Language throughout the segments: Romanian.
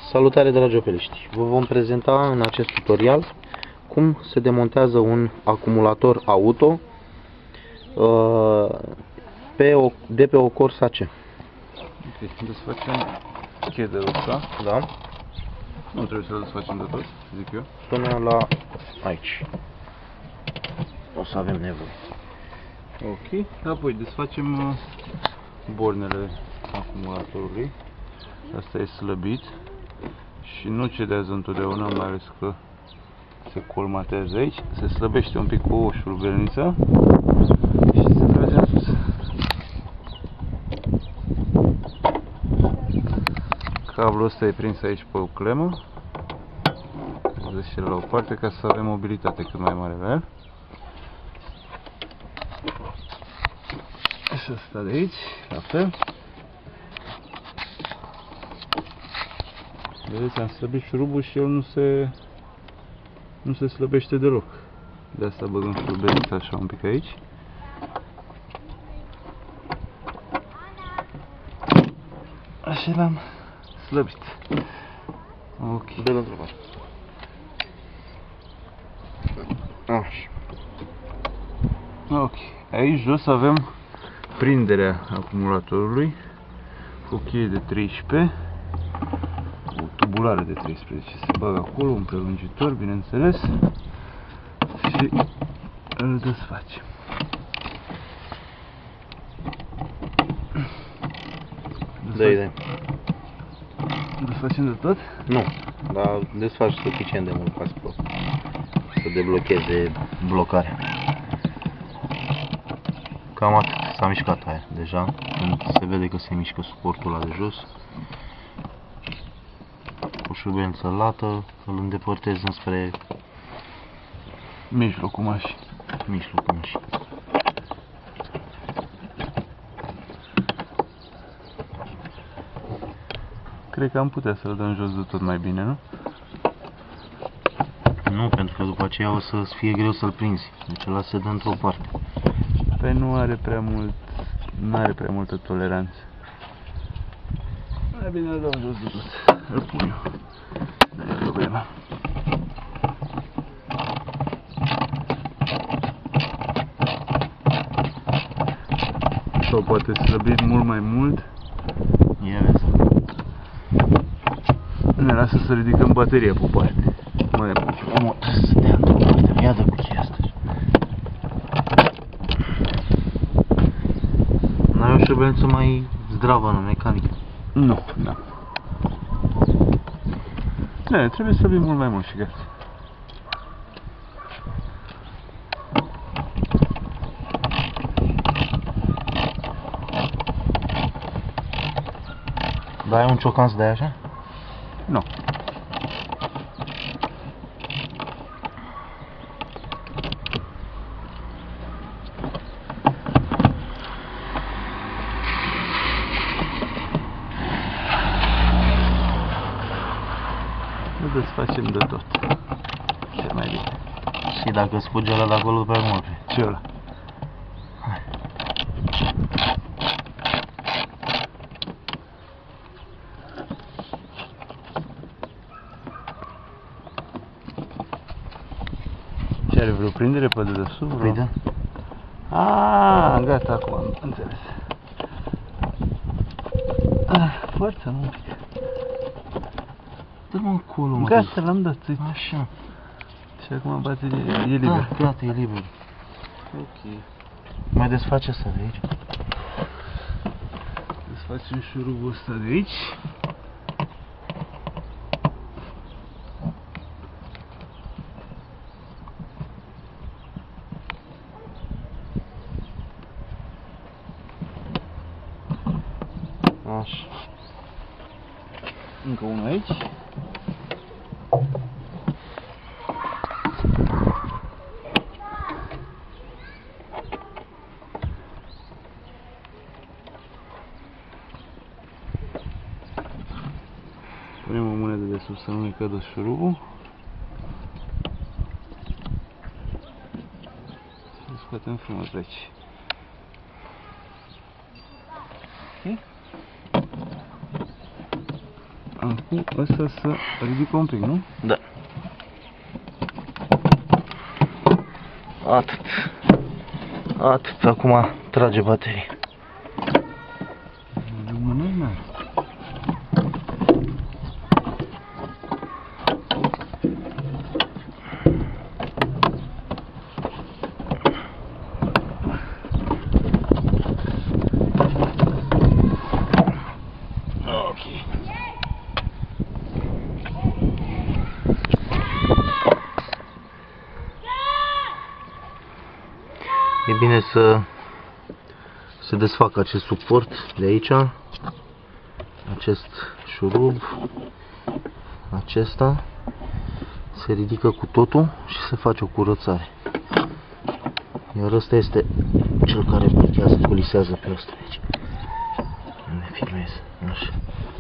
Salutare, dragi opeliști! Vă vom prezenta în acest tutorial cum se demontează un acumulator auto de pe o Corsa C. Ok, desfacem chederul ăsta. Da? Nu trebuie să-l desfacem de tot, zic eu. Până la aici. O să avem nevoie. Ok, apoi desfacem bornele acumulatorului. Asta e slăbit și nu cedează întotdeauna, mai ales că se colmatează aici. Se slăbește un pic cu o șurubelniță și se trage în sus. Cablul ăsta e prins aici pe o clemă. Deci la o parte ca să avem mobilitate cât mai mare la el. Și ăsta de aici, la fel. Vedeți, am slăbit șurubul și el nu se slăbește deloc. De asta băgăm șurubelnița așa un pic aici. Așa l-am slăbit. Ok. Dă-l într-o parte. Așa. Ok. Aici jos avem prinderea acumulatorului cu o cheie de 13, o tubulare de 13. Se bagă acolo, un prelungitor, bineînțeles, și îl desfacem. Dă-i. Desfacem de tot? Nu, dar desfaci suficient de mult ca să deblocheze blocarea. Cam atât, s-a mișcat aia deja, când se vede că se mișcă suportul ăla de jos. Cu șurubelniță lată, îl îndepărtez înspre Mijlocul mașinii. mijlocul mașinii. Cred că am putea să-l dăm jos de tot mai bine, nu? Nu, pentru că după aceea o să fie greu să-l prinzi, deci ăla se dă într-o parte. Păi nu are prea multă toleranță. Mai bine îl dăm jos de tot. Îl pun eu. Nu e problema. Sau poate slăbi mult mai mult. Ia vezi. Ne lasă să ridicăm bateria pe parte. Mai pun. Omul trebuie să dea într-o parte. Ia dă cu cheia asta. N-ai o șurubelniță mai zdravă, nu, mecanică? Nu, da. Ne, trebuie să slăbim mult mai mult și gata. Dar ai un ciocan să dai așa? Nu. Nu desfacem de tot. Cel mai bine. Și dacă spuge ăla de acolo, pe cum opri? Ce ăla? Hai. Ce are vreo prindere pe dedesubt? Păi da. Aaa, gata, acum am înțeles. Forță, nu un pic. Dă-mă încolo, mă. Gata, l-am dat, uite. Așa. Și acum bateria e liber. Da, gata, e liber. Ok. Mai desface asta de aici. Desfacem șurubul ăsta de aici. Așa. Încă unul aici. Punem o mână de sus să nu ne cadă șurubul. Și îl scoatem frumos de aici. Ok? Acum ăsta să ridică un pic, nu? Da. Atât. Atât. Acum trage baterie. Lumână. E bine să se desfacă acest suport de aici, acest șurub, acesta, se ridică cu totul și se face o curățare. Iar ăsta este cel care blochează, colisează pe ăsta de aici. Unde filmez? Așa.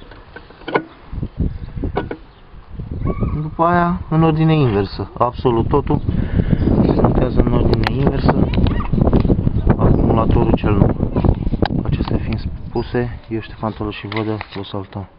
După aia, în ordine inversă, absolut totul se montează în ordine inversă. Acumulatorul cel nou. Acestea fiind spuse, eu Ștefan Tălăș și Vădă, vă salutăm.